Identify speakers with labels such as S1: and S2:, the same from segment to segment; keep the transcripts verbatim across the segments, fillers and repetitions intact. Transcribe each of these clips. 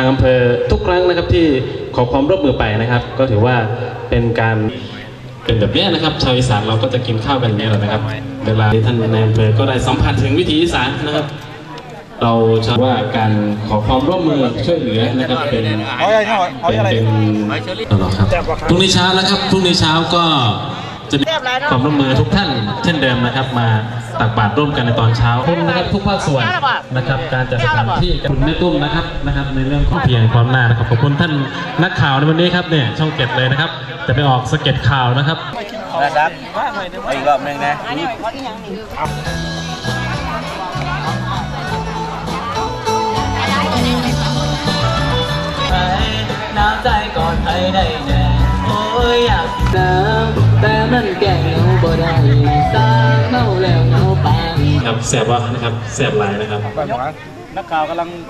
S1: อำเภอทุกครั้งนะครับที่ขอความร่วมมือไปนะครับก็ถือว่าเป็นการเป็นแบบนี้นะครับชาวอีสานเราก็จะกินข้าวกันอย่างนี้แหละนะครับเวลาที่ท่านในอำเภอก็ได้สัมผัสถึงวิถีอีสานนะครับเราเชื่อว่าการขอความร่วมมือช่วยเหลือนะครับเป็นเป็นเป็นตลอดครับพรุ่งนี้เช้าแล้วครับพรุ่งนี้เช้าก็จะมีความร่วมมือทุกท่านเช่นเดิมนะครับมาตักบาตรร่วมกันในตอนเช้าคุณนะครับทุกภาคส่วนนะครับการจัดสถานที่คุณแม่ตุ้มนะครับนะครับในเรื่องของเพียงความหน้านะครับขอบคุณท่านนักข่าวในวันนี้ครับเนี่ยช่องเก็ตเลยนะครับจะไปออกสเก็ตข่าวนะครับ
S2: นะครับอีกรอบหนึ่งนะน้ำใจก่อนให้ได้แน่โอ้ยอยากน้ำแต่มันแก่เงาบ่ได้สร้างเมาแล้วเงาปาน
S1: ครับแสบวะนะครับแสบลายนะครับ
S2: นักข่าวกำลัง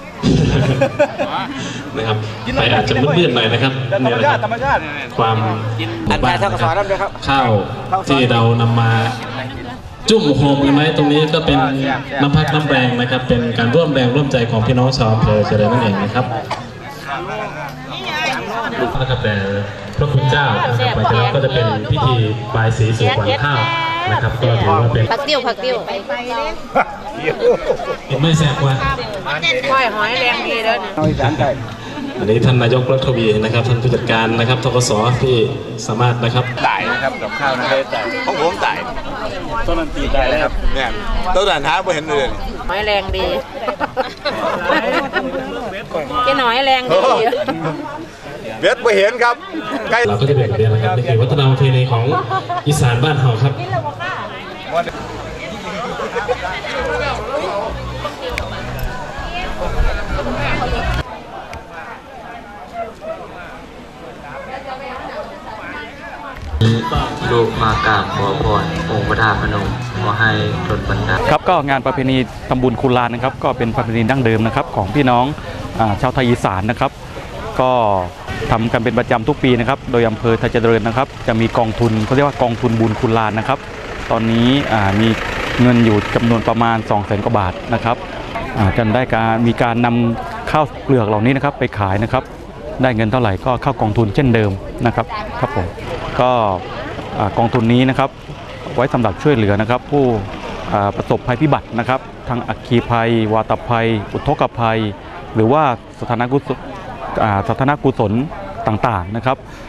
S1: นะครับไปอาจจะมืดๆหน่อยนะครับเนี่ยนะครับความบ้านนะครับข้าวที่เรานำมาจุ่มโฮมกันไหมตรงนี้ก็เป็นน้ำพักน้ำแรงนะครับเป็นการร่วมแรงร่วมใจของพี่น้องชาวอำเภอเฉลิมนั่นเองนะครับนะครับแต่พระคุณเจ้านะครับหลังจากนั้นก็จะเป็นพิธีบายสีสู่ขวัญข้าวนะครับก็ถือว่าเป็น
S3: ผักติ้วผักติ้ว
S1: เห็นไม่แสบว่า
S3: ค่อยหอยแรงดีแล้ว
S1: อันนี้ท่านนายกรัฐมนตรีนะครับท่านผู้จัดการนะครับทกศพี่สามารถนะครับ
S2: ตายนะครับกับข้าวนะตายของผมตายต้นนันตีตายแล้วครับเนี่ยต้นด่านท้าไม่เห็นเลย
S3: หอยแรงดีแค่หน่อยแรงดี
S2: เบ็ดไม่เห็นครับ
S1: เราก็จะเปลี่ยนเรื่องนะครับนี่คือวัฒนธรรมประเพณีของอีสานบ้านเฮาครับ
S4: ลูกมากราบขอพรองค์พระธาตุพนมขอให้ดลบันดาล
S5: ครับก็งานประเพณีทำบุญคูลานนะครับก็เป็นประเพณีดั้งเดิมนะครับของพี่น้องชาวไทยอีสานนะครับก็ทำกันเป็นประจำทุกปีนะครับโดยอำเภอไทยเจริญนะครับจะมีกองทุนเขาเรียกว่ากองทุนบุญคูลานนะครับตอนนี้มีเงินอยู่จำนวนประมาณสองแสนกว่าบาทนะครับจนได้การมีการนำข้าวเปลือกเหล่านี้นะครับไปขายนะครับได้เงินเท่าไหร่ก็เข้ากองทุนเช่นเดิมนะครับครับผมก็กองทุนนี้นะครับไว้สำหรับช่วยเหลือนะครับผู้ประสบภัยพิบัตินะครับทางอัคคีภัยวาตภัยอุทกภัยหรือว่าสถานกุศลสถานกุศลต่างๆนะครับ